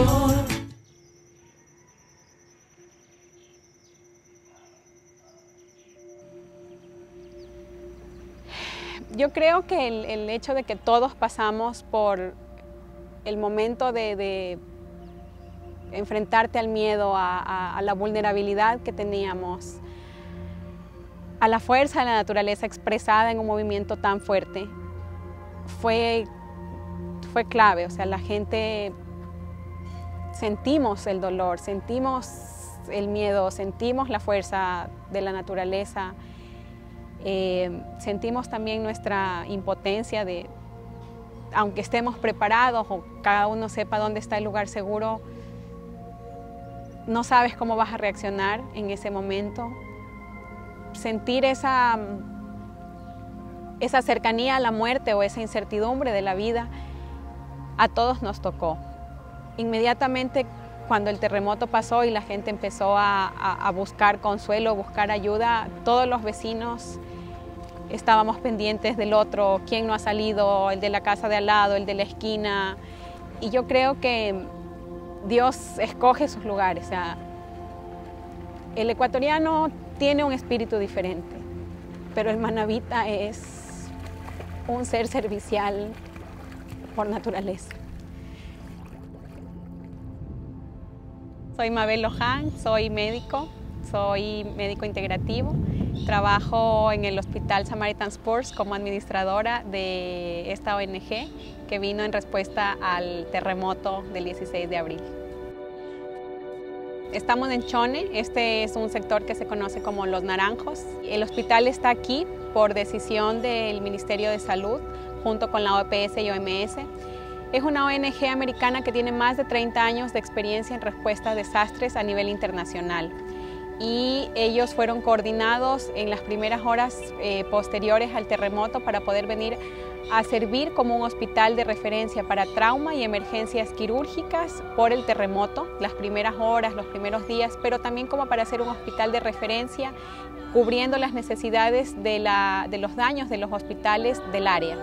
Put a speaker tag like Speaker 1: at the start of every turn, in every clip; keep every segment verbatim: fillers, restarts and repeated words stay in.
Speaker 1: Señor.
Speaker 2: Yo creo que el, el hecho de que todos pasamos por el momento de, de enfrentarte al miedo, a, a, a la vulnerabilidad que teníamos, a la fuerza de la naturaleza expresada en un movimiento tan fuerte, fue, fue clave. O sea, la gente sentimos el dolor, sentimos el miedo, sentimos la fuerza de la naturaleza, eh, sentimos también nuestra impotencia de, aunque estemos preparados o cada uno sepa dónde está el lugar seguro, no sabes cómo vas a reaccionar en ese momento. Sentir esa, esa cercanía a la muerte o esa incertidumbre de la vida, a todos nos tocó. Inmediatamente cuando el terremoto pasó y la gente empezó a, a, a buscar consuelo, a buscar ayuda, todos los vecinos estábamos pendientes del otro, quién no ha salido, el de la casa de al lado, el de la esquina. Y yo creo que Dios escoge sus lugares. O sea, el ecuatoriano tiene un espíritu diferente, pero el manabita es un ser servicial por naturaleza. Soy Mabel Loján, soy médico, soy médico integrativo. Trabajo en el Hospital Samaritan Spurs como administradora de esta O N G que vino en respuesta al terremoto del dieciséis de abril. Estamos en Chone, este es un sector que se conoce como Los Naranjos. El hospital está aquí por decisión del Ministerio de Salud junto con la O P S y O M S. Es una O N G americana que tiene más de treinta años de experiencia en respuesta a desastres a nivel internacional. Y ellos fueron coordinados en las primeras horas eh, posteriores al terremoto para poder venir a servir como un hospital de referencia para trauma y emergencias quirúrgicas por el terremoto, las primeras horas, los primeros días, pero también como para ser un hospital de referencia cubriendo las necesidades de, la, de los daños de los hospitales del área.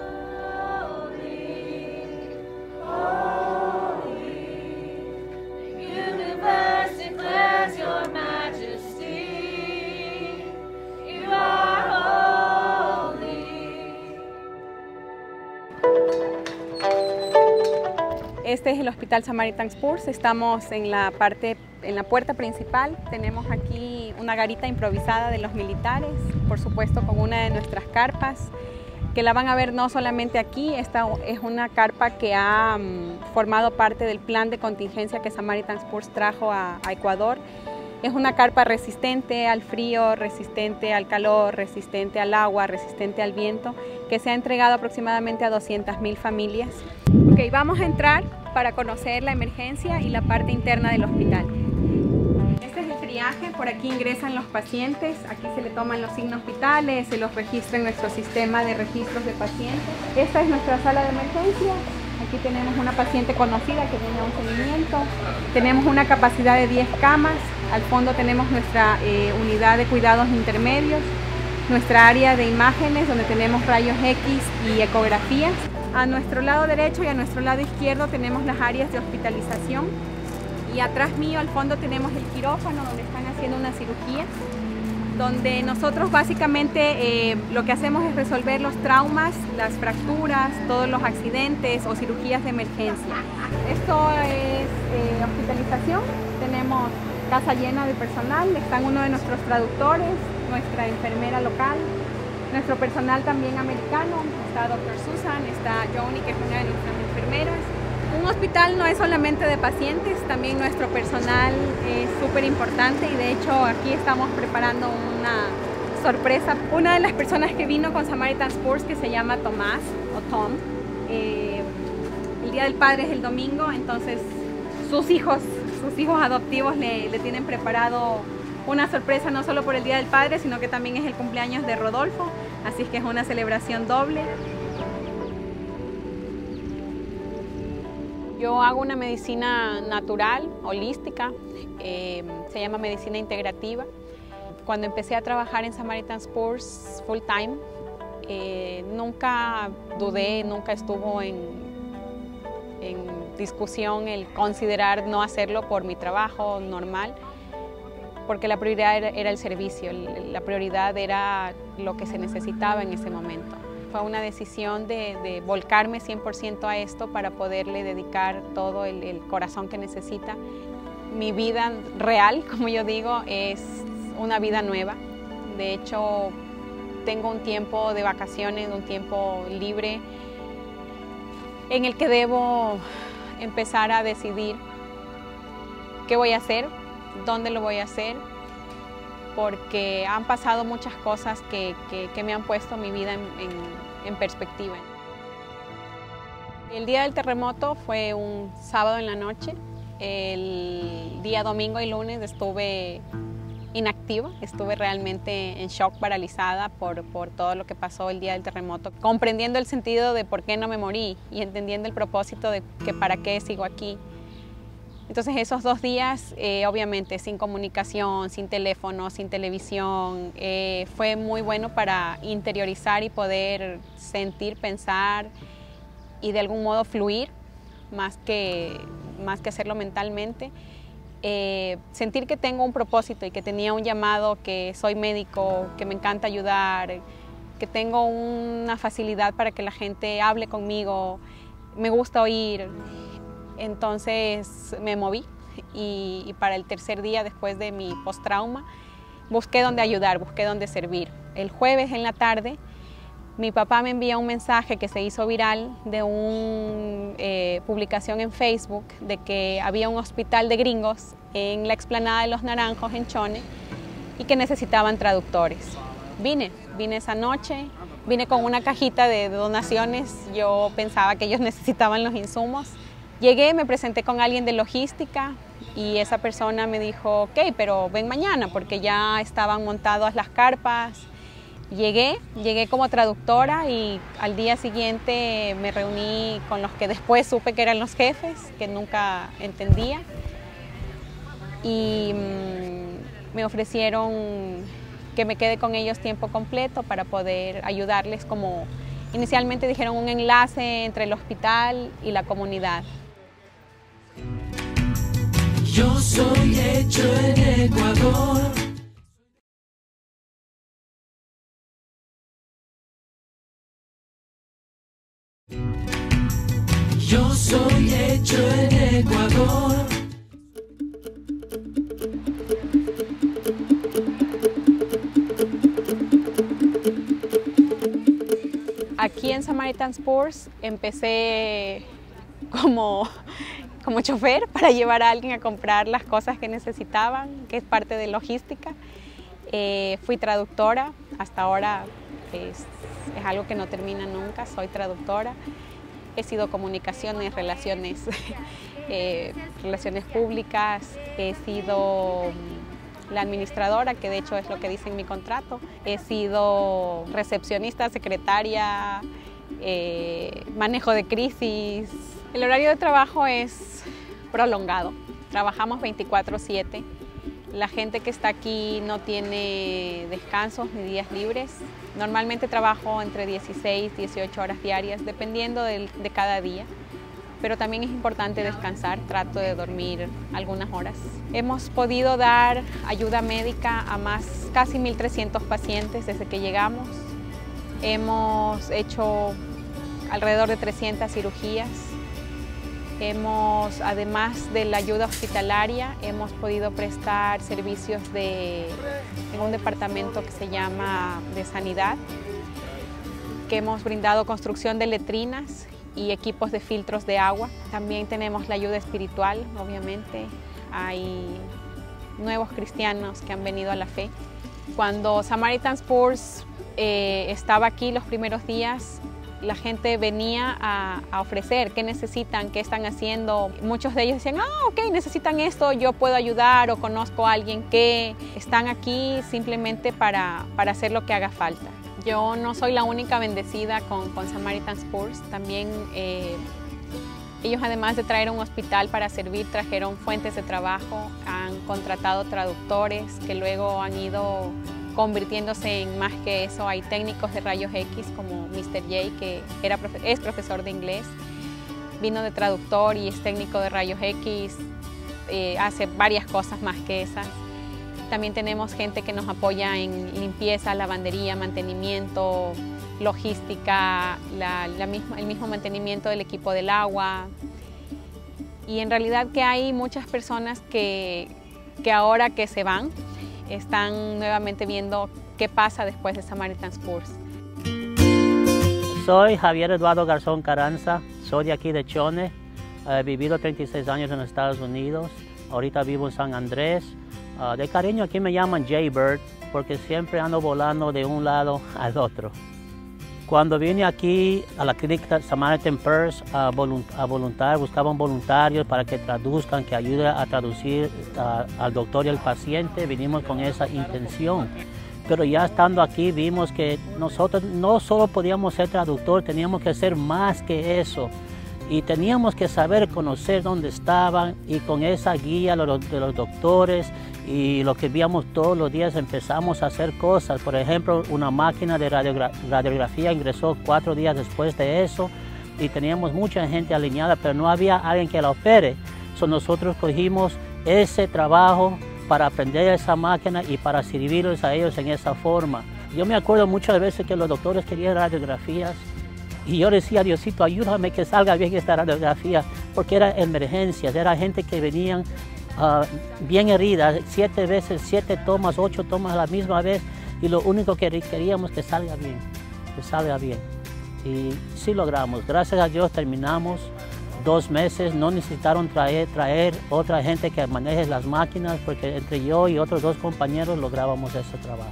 Speaker 2: Este es el Hospital Samaritan Spurs. Estamos en la parte, en la puerta principal. Tenemos aquí una garita improvisada de los militares, por supuesto con una de nuestras carpas, que la van a ver no solamente aquí. Esta es una carpa que ha um, formado parte del plan de contingencia que Samaritan Spurs trajo a, a Ecuador. Es una carpa resistente al frío, resistente al calor, resistente al agua, resistente al viento, que se ha entregado aproximadamente a doscientas mil familias. Ok, vamos a entrar para conocer la emergencia y la parte interna del hospital. Este es el triaje, por aquí ingresan los pacientes, aquí se le toman los signos vitales, se los registra en nuestro sistema de registros de pacientes. Esta es nuestra sala de emergencia. Aquí tenemos una paciente conocida que tiene un seguimiento. Tenemos una capacidad de diez camas. Al fondo tenemos nuestra eh, unidad de cuidados intermedios, nuestra área de imágenes donde tenemos rayos X y ecografías. A nuestro lado derecho y a nuestro lado izquierdo tenemos las áreas de hospitalización. Y atrás mío al fondo tenemos el quirófano donde están haciendo una cirugía, donde nosotros básicamente eh, lo que hacemos es resolver los traumas, las fracturas, todos los accidentes o cirugías de emergencia. Esto es eh, hospitalización, tenemos casa llena de personal, están uno de nuestros traductores, nuestra enfermera local, nuestro personal también americano, está doctor Susan, está Joni, que es una de nuestras enfermeras. Un hospital no es solamente de pacientes, también nuestro personal es súper importante y de hecho aquí estamos preparando una sorpresa. Una de las personas que vino con Samaritan Spurs, que se llama Tomás o Tom, eh, el Día del Padre es el domingo, entonces sus hijos, sus hijos adoptivos le, le tienen preparado una sorpresa no solo por el Día del Padre, sino que también es el cumpleaños de Rodolfo, así que es una celebración doble. Yo hago una medicina natural, holística, eh, se llama medicina integrativa. Cuando empecé a trabajar en Samaritan Spurs full time, eh, nunca dudé, nunca estuvo en, en discusión el considerar no hacerlo por mi trabajo normal, porque la prioridad era, era el servicio, la prioridad era lo que se necesitaba en ese momento. Fue una decisión de, de volcarme cien por ciento a esto para poderle dedicar todo el, el corazón que necesita. Mi vida real, como yo digo, es una vida nueva. De hecho, tengo un tiempo de vacaciones, un tiempo libre, en el que debo empezar a decidir qué voy a hacer, dónde lo voy a hacer, porque han pasado muchas cosas que, que, que me han puesto mi vida en, en, en perspectiva. El día del terremoto fue un sábado en la noche. El día domingo y lunes estuve inactiva, estuve realmente en shock, paralizada por, por todo lo que pasó el día del terremoto, comprendiendo el sentido de por qué no me morí y entendiendo el propósito de que para qué sigo aquí. Entonces esos dos días, eh, obviamente sin comunicación, sin teléfono, sin televisión, eh, fue muy bueno para interiorizar y poder sentir, pensar y de algún modo fluir, más que, más que hacerlo mentalmente. Eh, sentir que tengo un propósito y que tenía un llamado, que soy médico, que me encanta ayudar, que tengo una facilidad para que la gente hable conmigo, me gusta oír. Entonces me moví y, y para el tercer día después de mi post-trauma busqué dónde ayudar, busqué dónde servir. El jueves en la tarde mi papá me envía un mensaje que se hizo viral de una eh, publicación en Facebook de que había un hospital de gringos en la explanada de Los Naranjos en Chone y que necesitaban traductores. Vine, vine esa noche, vine con una cajita de donaciones, yo pensaba que ellos necesitaban los insumos. Llegué, me presenté con alguien de logística y esa persona me dijo, ok, pero ven mañana porque ya estaban montadas las carpas. Llegué, llegué como traductora y al día siguiente me reuní con los que después supe que eran los jefes, que nunca entendía. Y mmm, me ofrecieron que me quede con ellos tiempo completo para poder ayudarles, como inicialmente dijeron, un enlace entre el hospital y la comunidad.
Speaker 1: Yo soy hecho en Ecuador. Yo soy hecho en Ecuador.
Speaker 2: Aquí en Samaritan Sports empecé como, como chofer para llevar a alguien a comprar las cosas que necesitaban, que es parte de logística. Eh, fui traductora, hasta ahora es, es algo que no termina nunca, soy traductora. He sido comunicaciones, relaciones, eh, relaciones públicas, he sido la administradora, que de hecho es lo que dice en mi contrato. He sido recepcionista, secretaria, eh, manejo de crisis. El horario de trabajo es prolongado, trabajamos veinticuatro siete. La gente que está aquí no tiene descansos ni días libres. Normalmente trabajo entre dieciséis, dieciocho horas diarias, dependiendo de, de cada día. Pero también es importante descansar, trato de dormir algunas horas. Hemos podido dar ayuda médica a más, casi mil trescientos pacientes desde que llegamos. Hemos hecho alrededor de trescientas cirugías. Hemos, además de la ayuda hospitalaria, hemos podido prestar servicios de, en un departamento que se llama de sanidad, que hemos brindado construcción de letrinas y equipos de filtros de agua. También tenemos la ayuda espiritual, obviamente. Hay nuevos cristianos que han venido a la fe. Cuando Samaritan Sports eh, estaba aquí los primeros días, la gente venía a, a ofrecer qué necesitan, qué están haciendo. Muchos de ellos decían, ah, ok, necesitan esto, yo puedo ayudar, o conozco a alguien que están aquí simplemente para, para hacer lo que haga falta. Yo no soy la única bendecida con, con Samaritan Sports. También eh, ellos, además de traer un hospital para servir, trajeron fuentes de trabajo, han contratado traductores que luego han ido convirtiéndose en más que eso. Hay técnicos de rayos X como mister J, que era, es profesor de inglés. vino de traductor y es técnico de rayos X, eh, hace varias cosas más que esas. También tenemos gente que nos apoya en limpieza, lavandería, mantenimiento, logística, la, la misma, el mismo mantenimiento del equipo del agua. Y en realidad que hay muchas personas que, que ahora que se van, están nuevamente viendo qué pasa después de Samaritan's Purse.
Speaker 3: Soy Javier Eduardo Garzón Carranza, soy de aquí de Chone, he vivido treinta y seis años en los Estados Unidos, ahorita vivo en San Andrés. Uh, de cariño aquí me llaman Jaybird porque siempre ando volando de un lado al otro. Cuando vine aquí a la clínica Samaritan's Purse a, volunt a voluntar, buscaban voluntarios para que traduzcan, que ayuden a traducir uh, al doctor y al paciente, vinimos con esa intención. Pero ya estando aquí vimos que nosotros no solo podíamos ser traductor, teníamos que ser más que eso. Y teníamos que saber conocer dónde estaban y con esa guía de los, de los doctores y lo que víamos todos los días empezamos a hacer cosas. Por ejemplo, una máquina de radiogra radiografía ingresó cuatro días después de eso y teníamos mucha gente alineada, pero no había alguien que la opere. So, nosotros cogimos ese trabajo para aprender esa máquina y para servirles a ellos en esa forma. Yo me acuerdo muchas veces que los doctores querían radiografías y yo decía, Diosito, ayúdame que salga bien esta radiografía, porque eran emergencias, era gente que venían uh, bien heridas, siete veces, siete tomas, ocho tomas a la misma vez, y lo único que queríamos que salga bien, que salga bien. Y sí logramos, gracias a Dios terminamos dos meses, no necesitaron traer, traer otra gente que maneje las máquinas, porque entre yo y otros dos compañeros lográbamos ese trabajo.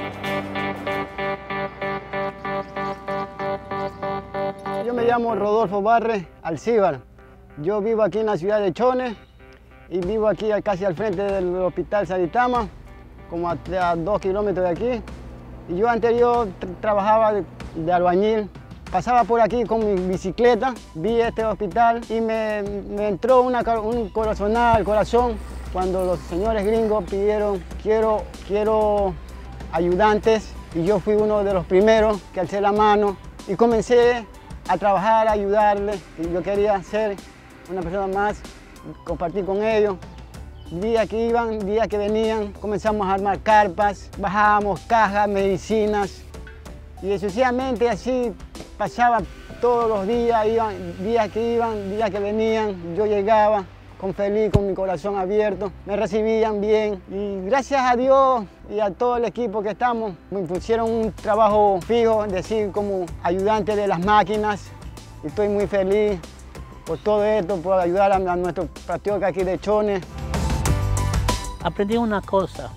Speaker 4: Yo me llamo Rodolfo Barre Alcíbar. Yo vivo aquí en la ciudad de Chone y vivo aquí casi al frente del Hospital Saritama, como a, a dos kilómetros de aquí. Y yo anterior trabajaba de, de albañil. Pasaba por aquí con mi bicicleta, vi este hospital y me, me entró una, un corazonada al corazón cuando los señores gringos pidieron quiero, quiero ayudantes y yo fui uno de los primeros que alcé la mano y comencé a trabajar, a ayudarles. Y yo quería ser una persona más, compartir con ellos. Días que iban, días que venían, comenzamos a armar carpas, bajábamos cajas, medicinas y sucesivamente así pasaba todos los días, iban, días que iban, días que venían, yo llegaba con feliz, con mi corazón abierto, me recibían bien y gracias a Dios y a todo el equipo que estamos, me pusieron un trabajo fijo, es decir, como ayudante de las máquinas y estoy muy feliz por todo esto, por ayudar a, a nuestro patriota aquí de Chone.
Speaker 3: Aprendí una cosa,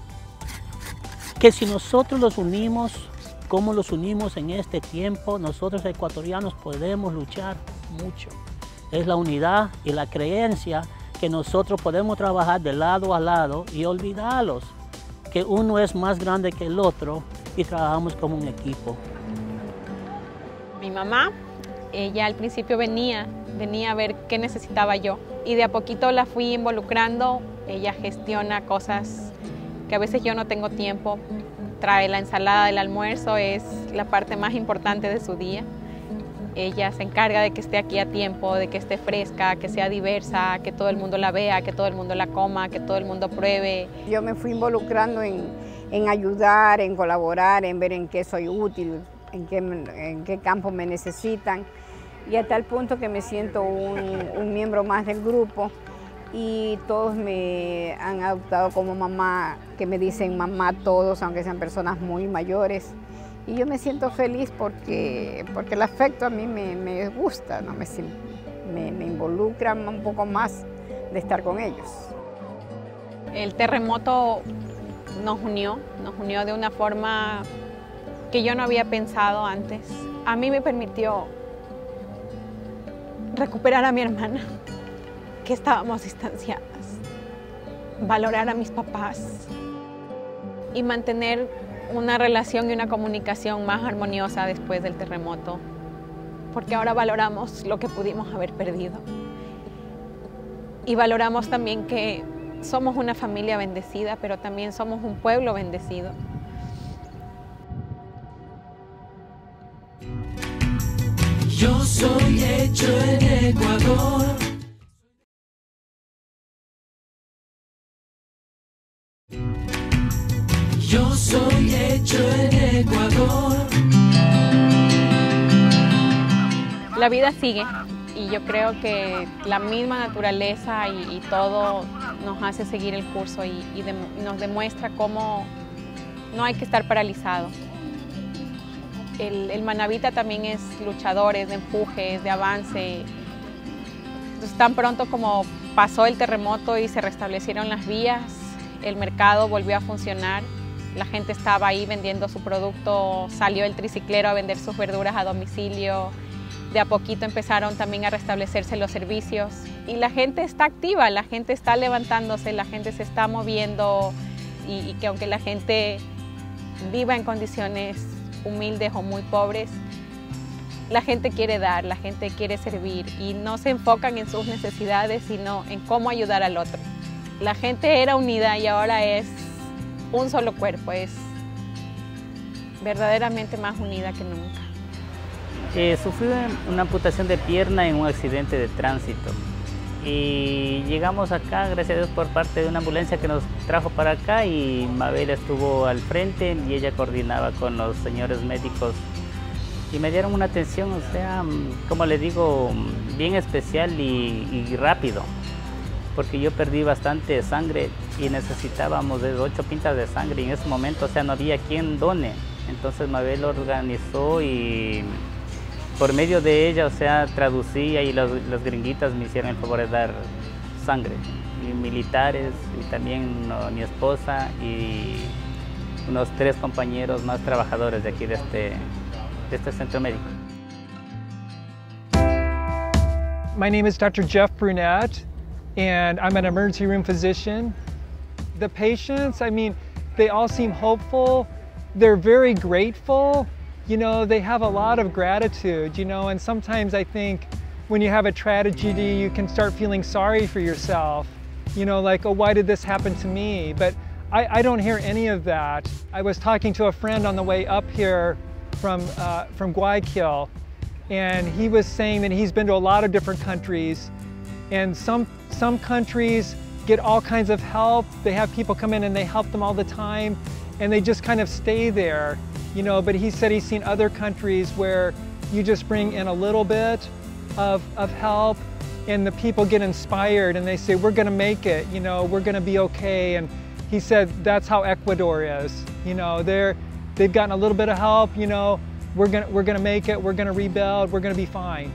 Speaker 3: que si nosotros los unimos, como los unimos en este tiempo, nosotros ecuatorianos podemos luchar mucho. Es la unidad y la creencia que nosotros podemos trabajar de lado a lado y olvidarlos, que uno es más grande que el otro y trabajamos como un equipo.
Speaker 2: Mi mamá, ella al principio venía, venía a ver qué necesitaba yo y de a poquito la fui involucrando. Ella gestiona cosas que a veces yo no tengo tiempo. Trae la ensalada del almuerzo, es la parte más importante de su día. Ella se encarga de que esté aquí a tiempo, de que esté fresca, que sea diversa, que todo el mundo la vea, que todo el mundo la coma, que todo el mundo pruebe.
Speaker 5: Yo me fui involucrando en, en ayudar, en colaborar, en ver en qué soy útil, en qué, en qué campo me necesitan. Y a tal punto que me siento un, un miembro más del grupo. Y todos me han adoptado como mamá, que me dicen mamá todos, aunque sean personas muy mayores. Y yo me siento feliz porque, porque el afecto a mí me, me gusta, ¿no? me, me, me involucra un poco más de estar con ellos.
Speaker 2: El terremoto nos unió, nos unió de una forma que yo no había pensado antes. A mí me permitió recuperar a mi hermana, que estábamos distanciadas, valorar a mis papás y mantener una relación y una comunicación más armoniosa después del terremoto, porque ahora valoramos lo que pudimos haber perdido y valoramos también que somos una familia bendecida, pero también somos un pueblo bendecido.
Speaker 1: Yo soy hecho en Ecuador. Yo soy hecho en Ecuador.
Speaker 2: La vida sigue y yo creo que la misma naturaleza y, y todo nos hace seguir el curso y, y de, nos demuestra cómo no hay que estar paralizado. El, el manabita también es luchador, es de empuje, es de avance. Entonces, tan pronto como pasó el terremoto y se restablecieron las vías, el mercado volvió a funcionar. La gente estaba ahí vendiendo su producto, salió el triciclero a vender sus verduras a domicilio. De a poquito empezaron también a restablecerse los servicios y la gente está activa, la gente está levantándose, la gente se está moviendo y, y que aunque la gente viva en condiciones humildes o muy pobres, la gente quiere dar, la gente quiere servir y no se enfocan en sus necesidades, sino en cómo ayudar al otro. La gente era unida y ahora es un solo cuerpo, es verdaderamente más unida que nunca.
Speaker 6: Eh, sufrí una amputación de pierna en un accidente de tránsito y llegamos acá, gracias a Dios, por parte de una ambulancia que nos trajo para acá y Mabel estuvo al frente y ella coordinaba con los señores médicos y me dieron una atención, o sea, como le digo, bien especial y, y rápido, porque yo perdí bastante sangre y necesitábamos de ocho pintas de sangre y en ese momento, o sea, no había quien done. Entonces Mabel lo organizó y por medio de ella, o sea, traducía y los, los gringuitas me hicieron el favor de dar sangre. Y militares y también no, mi esposa y unos tres compañeros más trabajadores de aquí de este, de este centro médico.
Speaker 7: My name is Doctor Jeff Brunette and I'm an emergency room physician. The patients, I mean, they all seem hopeful. They're very grateful. You know, they have a lot of gratitude, you know, and sometimes I think when you have a tragedy, you can start feeling sorry for yourself. You know, like, oh, why did this happen to me? But I, I don't hear any of that. I was talking to a friend on the way up here from, uh, from Guayaquil, and he was saying that he's been to a lot of different countries, and some, some countries get all kinds of help. They have people come in and they help them all the time, and they just kind of stay there. You know, but he said he's seen other countries where you just bring in a little bit of, of help and the people get inspired and they say, we're gonna make it, you know, we're gonna be okay. And he said that's how Ecuador is. You know, they're, they've gotten a little bit of help, you know, we're gonna, we're gonna make it, we're gonna rebuild, we're gonna be fine.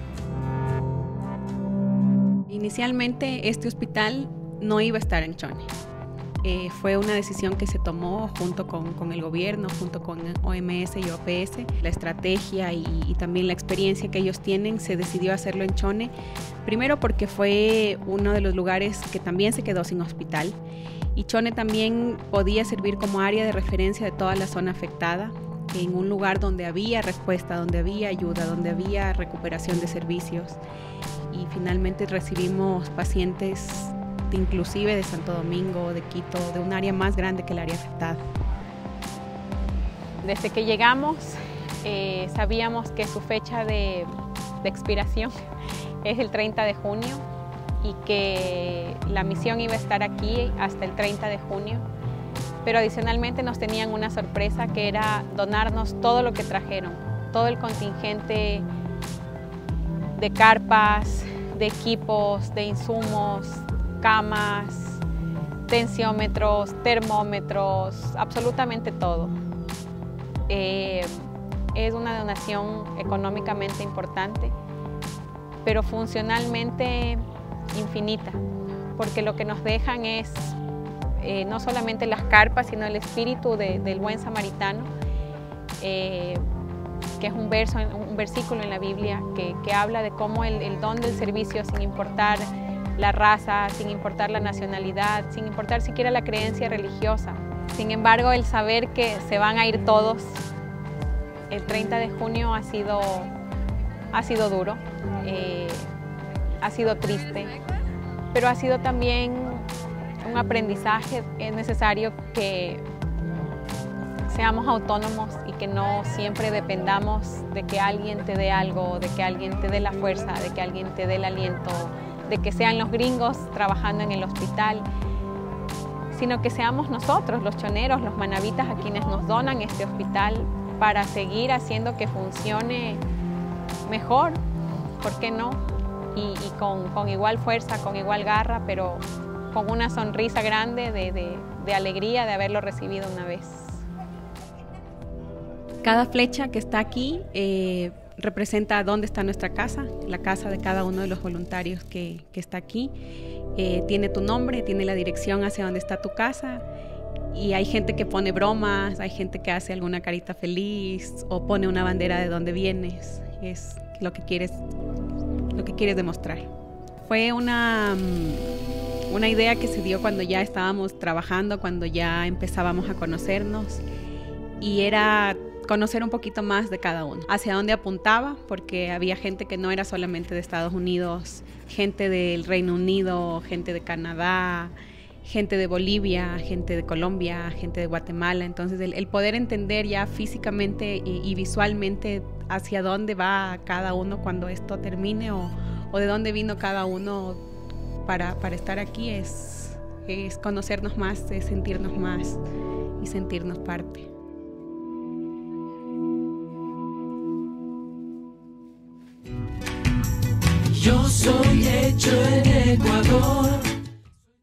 Speaker 2: Inicialmente este hospital no iba a estar en Chone. Eh, fue una decisión que se tomó junto con, con el gobierno, junto con O M S y O P S. La estrategia y, y también la experiencia que ellos tienen, se decidió hacerlo en Chone. Primero porque fue uno de los lugares que también se quedó sin hospital. Y Chone también podía servir como área de referencia de toda la zona afectada, en un lugar donde había respuesta, donde había ayuda, donde había recuperación de servicios. Y finalmente recibimos pacientes inclusive de Santo Domingo, de Quito, de un área más grande que el área afectada. Desde que llegamos eh, sabíamos que su fecha de, de expiración es el treinta de junio y que la misión iba a estar aquí hasta el treinta de junio, pero adicionalmente nos tenían una sorpresa que era donarnos todo lo que trajeron, todo el contingente de carpas, de equipos, de insumos, camas, tensiómetros, termómetros, absolutamente todo. Eh, es una donación económicamente importante, pero funcionalmente infinita, porque lo que nos dejan es eh, no solamente las carpas, sino el espíritu de, del buen samaritano, eh, que es un, verso, un versículo en la Biblia que, que habla de cómo el, el don del servicio, sin importar la raza, sin importar la nacionalidad, sin importar siquiera la creencia religiosa. Sin embargo, el saber que se van a ir todos el treinta de junio ha sido, ha sido duro, eh, ha sido triste, pero ha sido también un aprendizaje. Es necesario que seamos autónomos y que no siempre dependamos de que alguien te dé algo, de que alguien te dé la fuerza, de que alguien te dé el aliento, de que sean los gringos trabajando en el hospital, sino que seamos nosotros, los choneros, los manabitas, a quienes nos donan este hospital para seguir haciendo que funcione mejor, ¿por qué no? Y, y con, con igual fuerza, con igual garra, pero con una sonrisa grande de, de, de alegría de haberlo recibido una vez. Cada flecha que está aquí eh, representa dónde está nuestra casa, la casa de cada uno de los voluntarios que, que está aquí. Eh, tiene tu nombre, tiene la dirección hacia dónde está tu casa, y hay gente que pone bromas, hay gente que hace alguna carita feliz o pone una bandera de dónde vienes. Es lo que quieres, lo que quieres demostrar. Fue una, una idea que se dio cuando ya estábamos trabajando, cuando ya empezábamos a conocernos, y era conocer un poquito más de cada uno, hacia dónde apuntaba, porque había gente que no era solamente de Estados Unidos, gente del Reino Unido, gente de Canadá, gente de Bolivia, gente de Colombia, gente de Guatemala. Entonces el, el poder entender ya físicamente y, y visualmente hacia dónde va cada uno cuando esto termine, o, o de dónde vino cada uno para, para estar aquí, es, es conocernos más, es sentirnos más y sentirnos parte.
Speaker 1: Yo soy hecho en Ecuador.